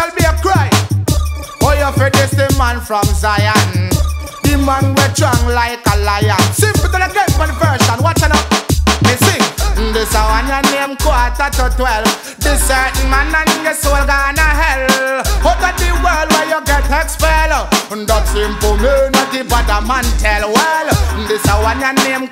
shall be a cry. Oh, you for this the man from Zion. The man we strong like a lion. Simple to the game for the version. Watch it up. Me sing. This a one your name 11:45. This certain man and your soul gonna hell. Out of the world where you get expelled. That simple me not the bad man tell. Well, this a one your name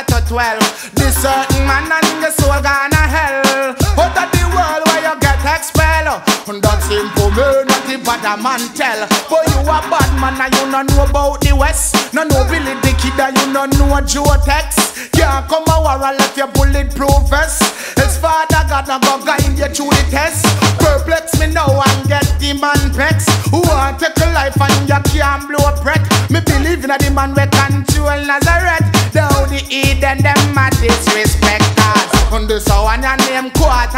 11:12. This certain man and your soul gonna hell. Out of the world where you get expelled. That simple me not the bad man tell. But you a bad man and you don't know about the West. No know Billy the Kid and you don't know Joe Tex. Can't come a war and left your bulletproof vest. His father God now go guide you through the test. Perplex me now and get the man pex. Who want take a life and you can't blow a breath. Me believe in a the man we control Nazareth. Down the Eden them a disrespect us. And this a one your name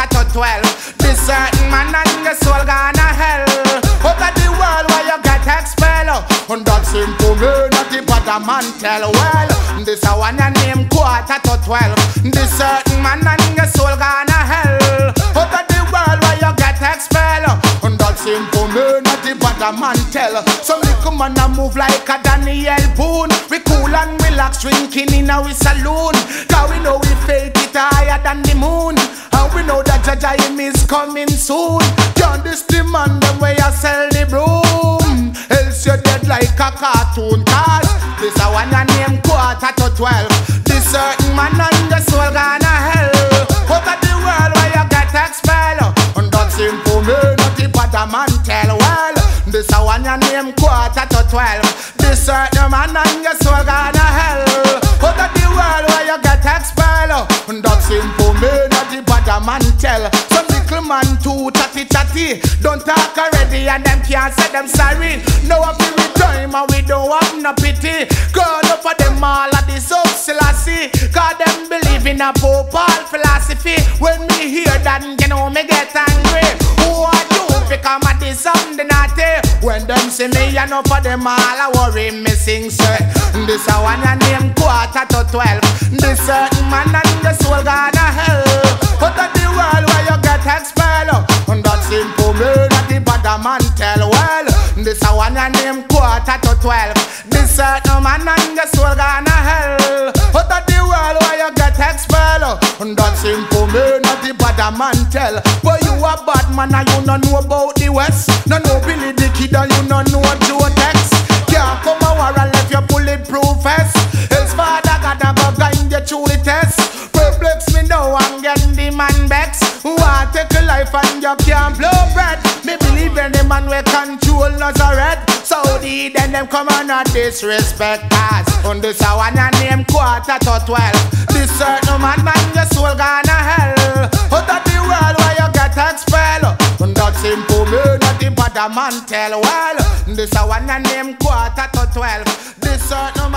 11:12. This certain man and your soul gonna hell. Out of the world where you get expelled. And that simple me not the bad man tell. Well, this a one your name 11:12. This certain man and your soul gonna hell. Out of the world where you get expelled. And that simple me not the bad man tell. Some little man a move like a Daniel Boone. We cool and relax drinking in our saloon. Cause we know we faith it higher than the moon. And we know that Jaja him is coming soon. Can't this demand them where you sell the broom. Else you're dead like a cartoon. Cause this a one your name 11:12. This certain man and the soul gonna hell. Out of the world where you get expelled. And that simple me not the bad man tell. Well, this a one your name 11:12. This certain man and your soul gonna hell. Out of the world where you get expelled. And that simple me not the bad man tell. Some little man too chatty. Don't talk already and them can't say them sorry. No happy with time and we don't have no pity. Call up for them all at the Selassie. Cause them believe in a Pope Paul philosophy. When me hear that, you know me get angry. Who are you? Because I did something naughty. When them see me, you know for them all I worry me sing say. This a one your name 11:12. This certain man and the soul gonna hell. Out of the world where you get expelled. And that simple me not the bad man tell. Well, this a one your name 11:12. This certain man and the soul gonna hell. Out of the world where you get expelled. And that simple me not the bad man tell. But you a bad man and you don't know about the West. No know Billy the Kid and you don't know Joe Tex. Can't come a war and left your bulletproof vest. His father God a go guide you through the test. Perplex me now and get the man vex. Who want take a life and you can't blow bread. Me believe in the man we control Nazareth. So the then them come on a disrespect us. And this a one your name 11:12. This certain man your soul gonna hell. Out of the world where you get expelled. And that simple me not the bad man tell. Well, this a one your name 11:12. This certain